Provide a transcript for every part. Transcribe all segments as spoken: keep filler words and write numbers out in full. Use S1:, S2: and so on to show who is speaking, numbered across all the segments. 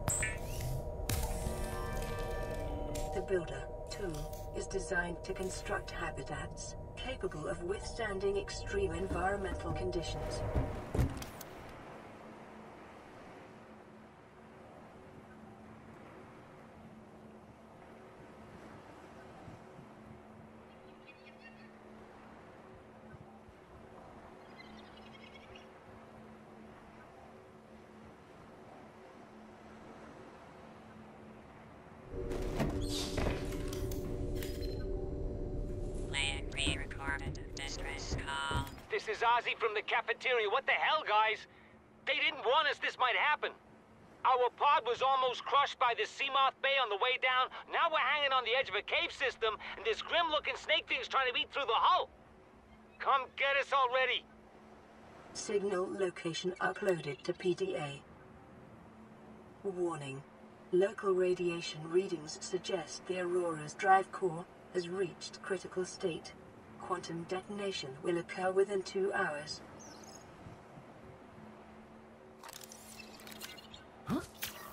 S1: The Builder tool is designed to construct habitats capable of withstanding extreme environmental conditions.
S2: This is Ozzy from the cafeteria. What the hell, guys? They didn't warn us this might happen. Our pod was almost crushed by the Seamoth Bay on the way down. Now we're hanging on the edge of a cave system, and this grim-looking snake thing's trying to eat through the hull. Come get us already.
S1: Signal location uploaded to P D A. Warning. Local radiation readings suggest the Aurora's drive core has reached critical state. Quantum detonation will occur within two hours.
S3: Huh?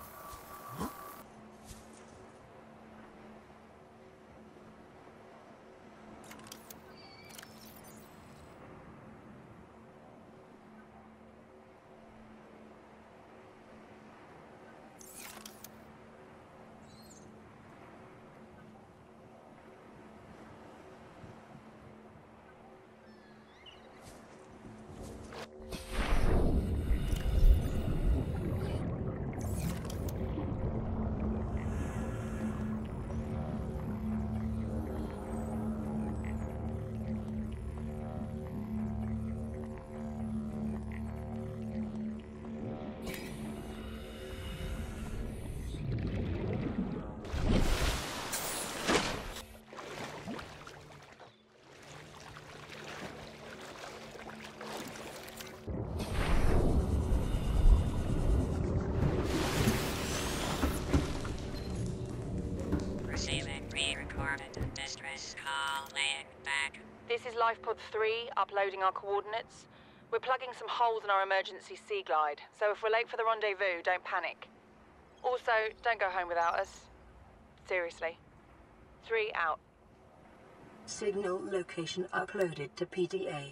S4: This is LifePod three, uploading our coordinates. We're plugging some holes in our emergency sea glide, so if we're late for the rendezvous, don't panic. Also, don't go home without us. Seriously. Three out.
S1: Signal location uploaded to P D A.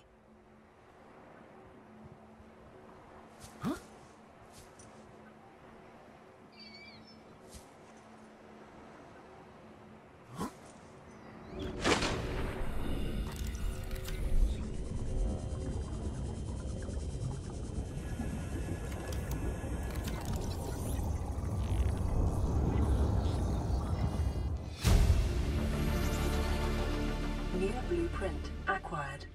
S3: Huh?
S1: New blueprint acquired.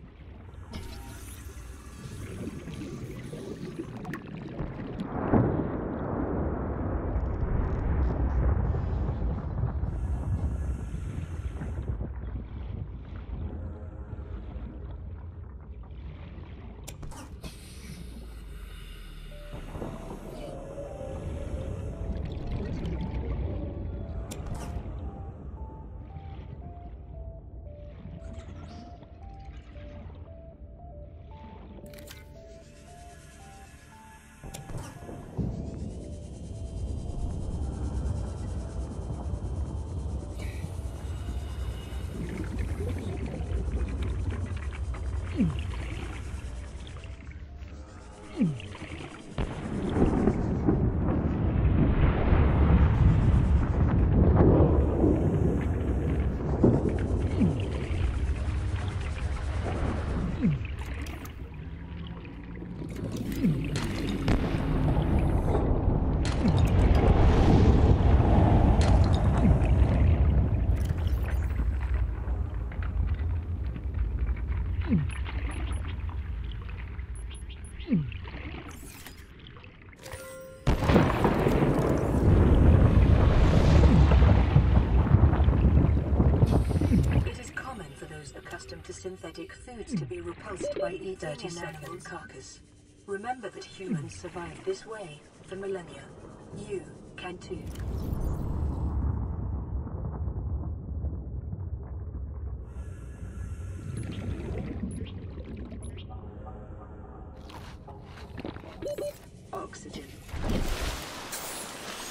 S1: To synthetic foods to be repulsed by eating an animal carcass. Remember that humans survived this way for millennia. You can too. Oxygen.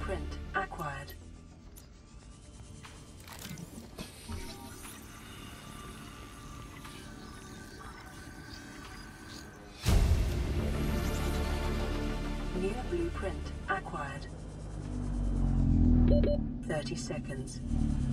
S1: blueprint acquired. New blueprint acquired. thirty seconds.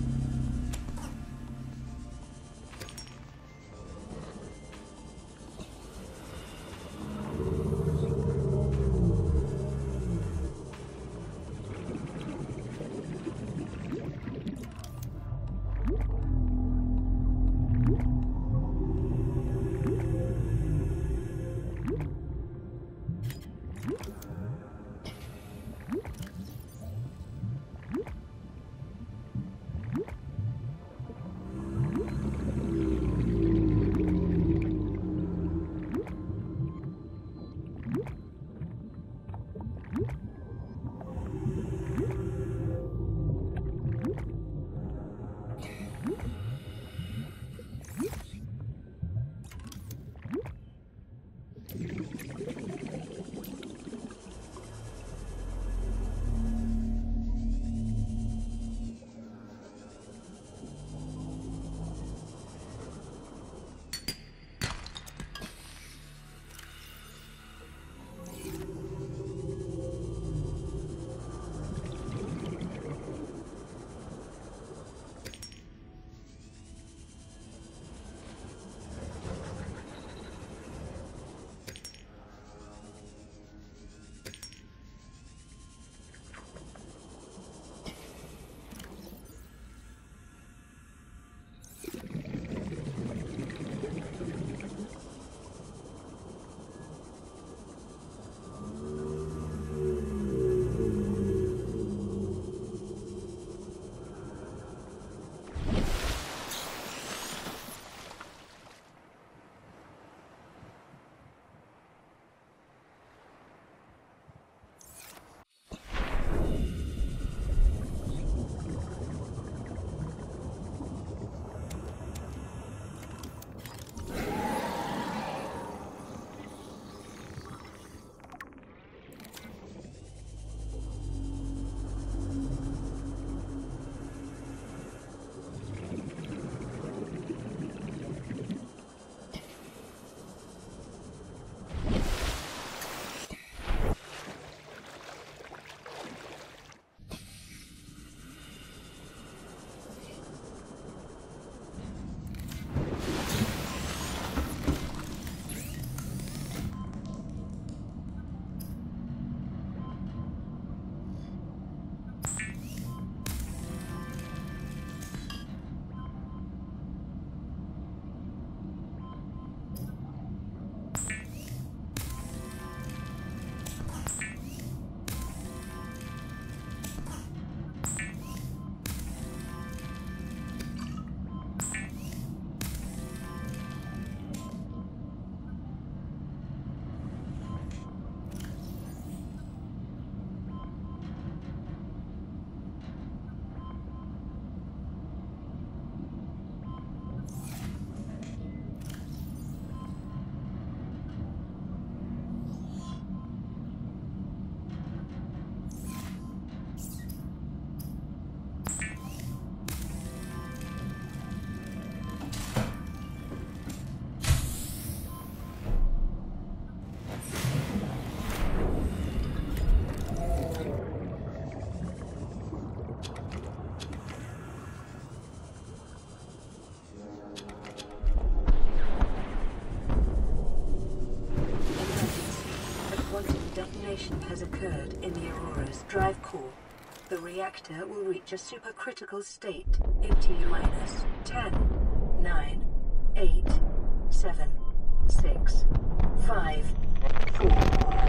S1: Has occurred in the Aurora's drive core. The reactor will reach a supercritical state in T minus ten, nine, eight, seven, six, five, four,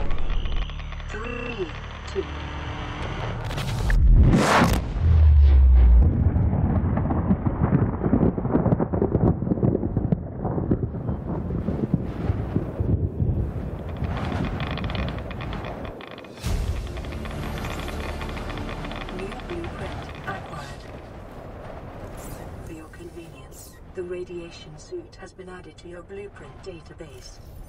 S1: three, two. The radiation suit has been added to your blueprint database.